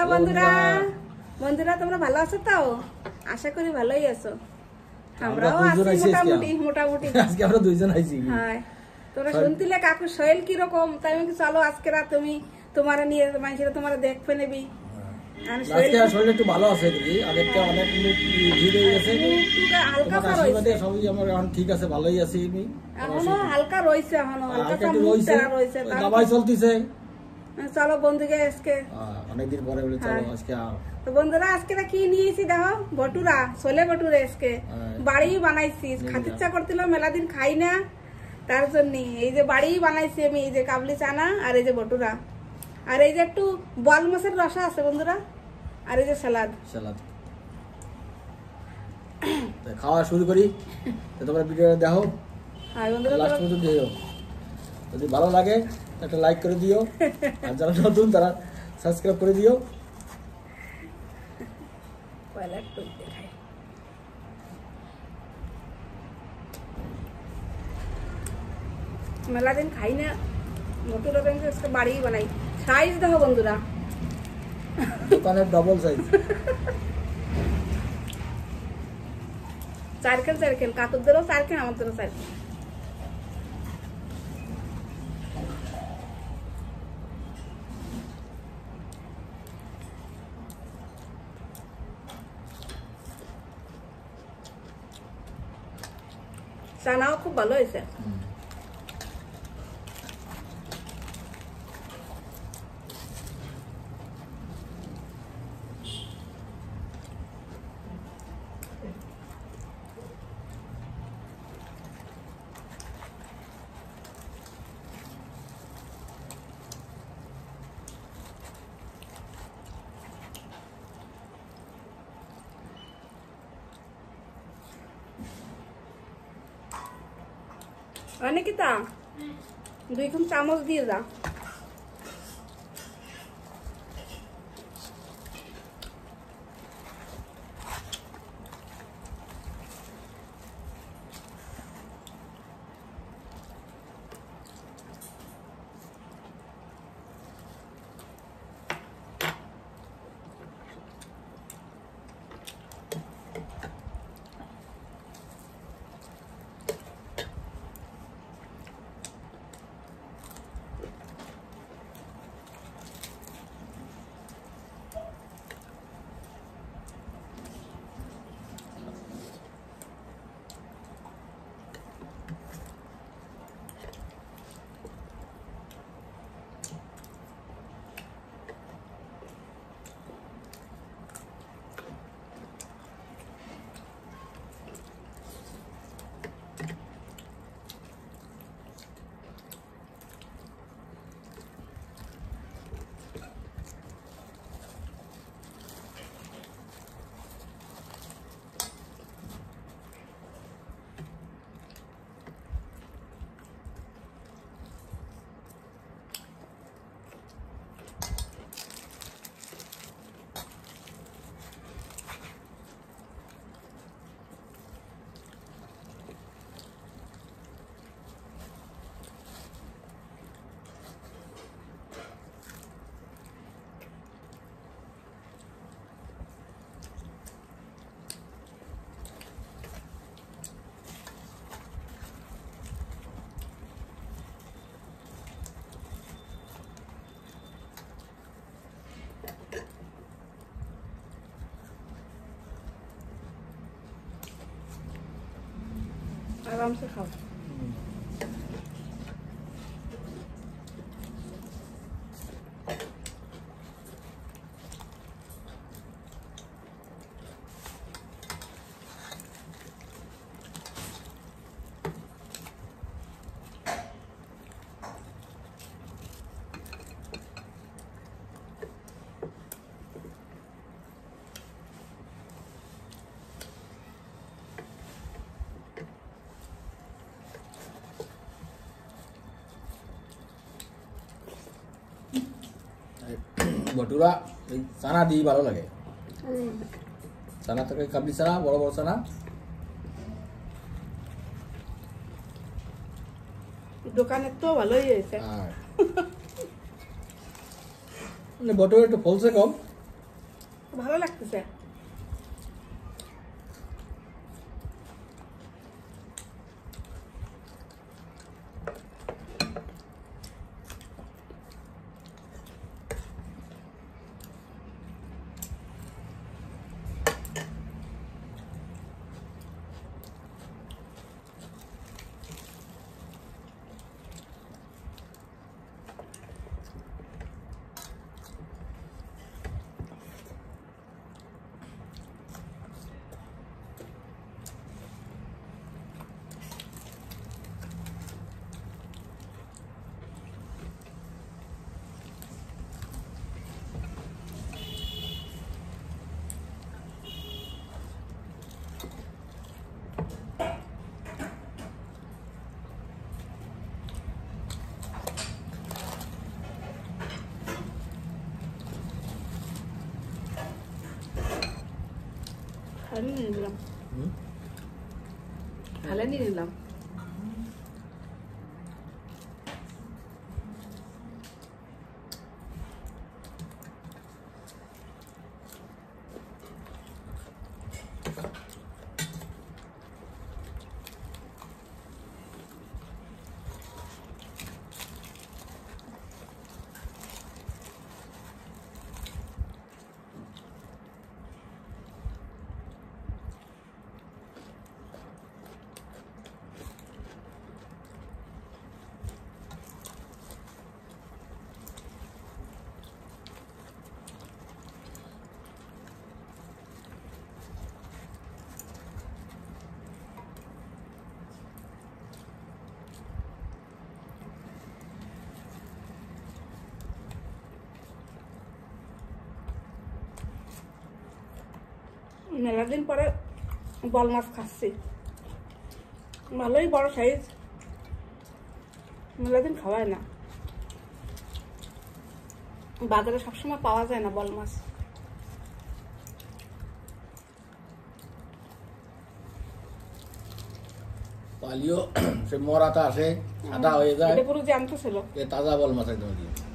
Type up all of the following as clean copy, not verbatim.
বন্ধুরা বন্ধুরা তোমরা ভালো আছো তো? আশা করি ভালোই আছো। আমরাও আছি মোটামুটি। আজকে আমরা দুইজন আইছি। হ্যাঁ, তোমরা শুনতিলে কাকু শরীর কি রকম, তাই আমি চলো আজকে রাত তুমি তোমারে নিয়ে মানুষরা তোমারে দেখবে নেবি। আজকে শরীর একটু ভালো আছে দিদি, আগের থেকে অনেক ঠিক হয়ে গেছে, হালকা রয়েছে। সবই আমার এখন ঠিক আছে, ভালোই আছি আমি। এখনো হালকা রয়েছে, এখনো হালকা রয়েছে, দাবাই চলতেছে। চলো বন্ধুকে আজকে অনেকদিন পরে বলে চলো আজকে। তো বন্ধুরা আজকে কি নিয়েছি দেখো, ভটুরা, ছোলে ভটুরে আজকে বাড়ি বানাইছি। খাতে ইচ্ছা করছিল, মেলা দিন খাই না, তার জন্য এই যে বাড়ি বানাইছি আমি। এই যে কাবলি চানা আর এই যে ভটুরা, আর এই যে একটু বল মাছের রসা আছে বন্ধুরা, আর এই যে সালাদ। খাওয়া শুরু করি, তোমরা ভিডিওটা দেখো। হ্যাঁ বন্ধুরা, লাস্ট পর্যন্ত দেখো, যদি ভালো লাগে একটা লাইক করে দিও, আর যারা নতুন তারা সাবস্ক্রাইব করে দিও। মেলা দিন খাই না ভটুরা, বাড়ি বানাই। সাইজ দেখো বন্ধুরা, দোকানের ডবল সাইজ। চারকেল কাকুরদেরও চারকেল, আমাদেরও চারকেল। চানাও খুব ভালো হয়েছে। অনেকিতা 2 চামচ দিয়ে যা। आराम से खाओ। ভটুরা এই চানা দিয়ে ভালো লাগে। চানা থেকে কাবলি চানা, বড় বড় চানা। দোকানের তো ভালোই হয়েছে। ভটুরা একটু ফলছে কম, ভালো লাগতেছে। হালে নিয়ে নিলাম, হালে নিয়ে নিলাম। মেলা দিন পরে বল মাছ খাচ্ছি, ভালোই বড় সাইজ, মেলা দিন খাওয়ায় না, বাজারে সবসময় পাওয়া যায় না বল মাছ। পালিও সে মরাটা আসে, আটা হয়ে যায়, এটা পুরো জ্যান্ত ছিল, এ তাজা বল মাছ একদম।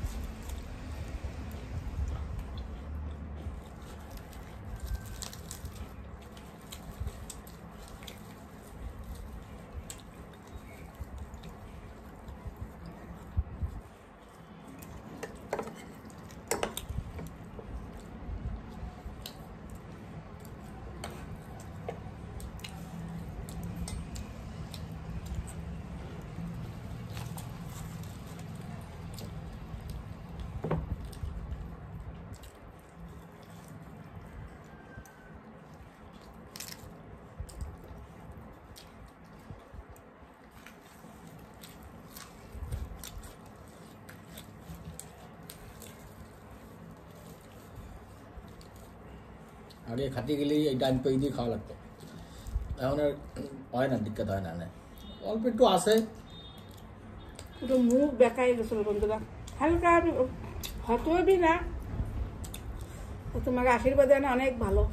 আগে খাতে গেলে এই ডাইন পেয়ে দিয়ে খাওয়া লাগতো, এখন আর হয় না, দিক্কত হয় না, অল্প একটু আসে। পুরো মুখ বেকাই গেছিল বন্ধুরা, হালকা হয়তো বি না, তোমাকে আশীর্বাদ জানে অনেক ভালো।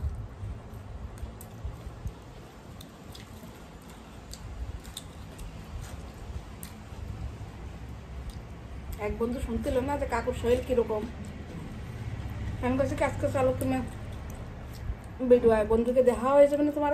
এক বন্ধু শুনছিল না যে কাকুর শরীর কিরকম, আমি বলছি আজকে চলো তুমি ভিডিও, বন্ধুকে দেখা হয়ে যাবে না তোমার।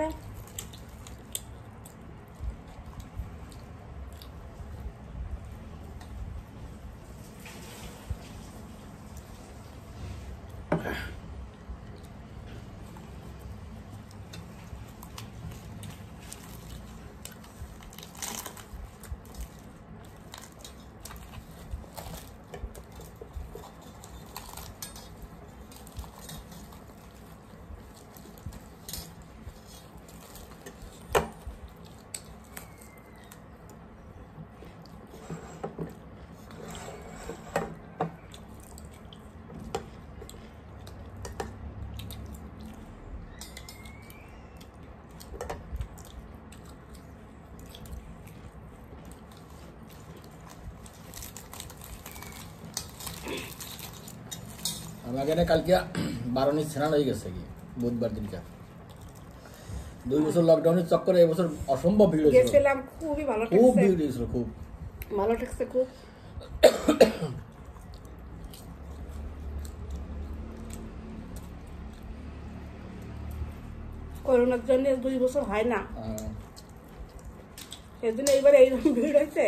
আমাকে কালকে 12 স্নান হয়ে গেছে কি বুধবার দিনটা, 2 বছর লকডাউনের চক্করে এবছর অসম্ভব ভিড় হয়েছিল, গেছিলাম, খুবই ভালো, খুব ভিড় হয়েছিল, খুব ভালো ঠেকছে, খুব। করোনার জন্য 2 বছর হয় না, এর জন্য এইবার এইরকম ভিড় হয়েছে।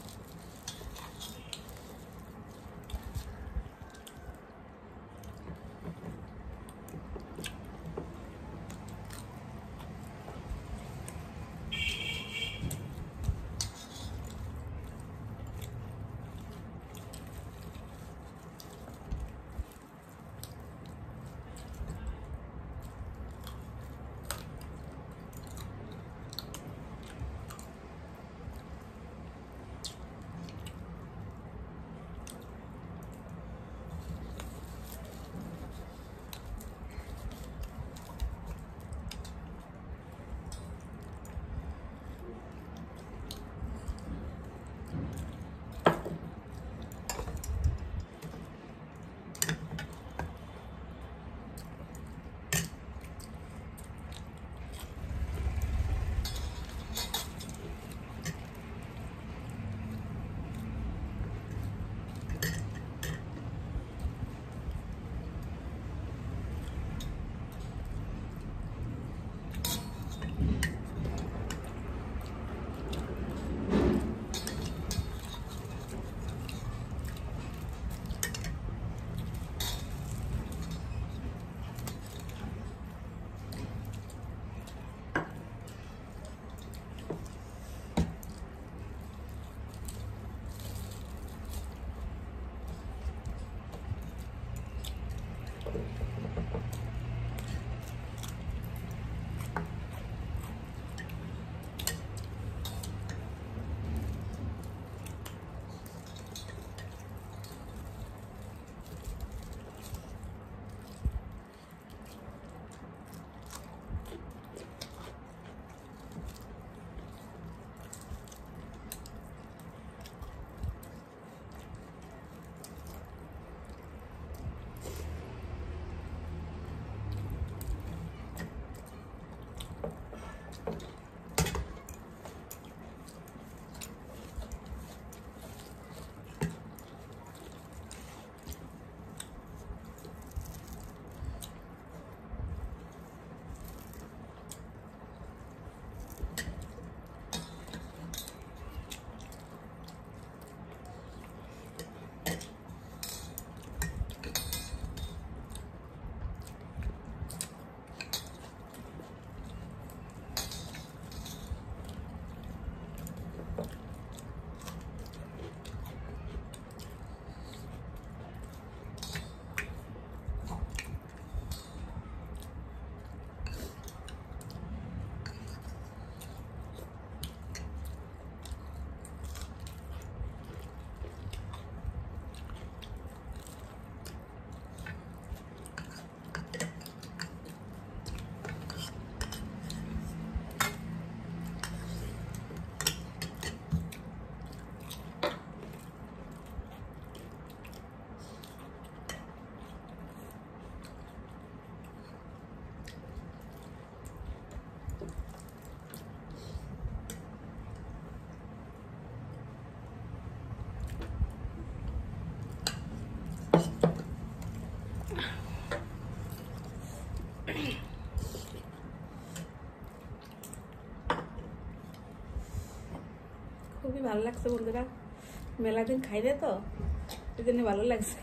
খুবই ভালো লাগছে বন্ধুরা, মেলা দিন খাই রে তো এই জন্য ভালো লাগছে।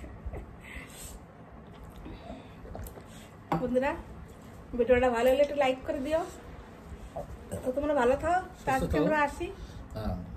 বন্ধুরা ভিডিওটা ভালো হলে একটু লাইক করে দিও, তো তোমরা ভালো থাও, আজকে আমরা আসি।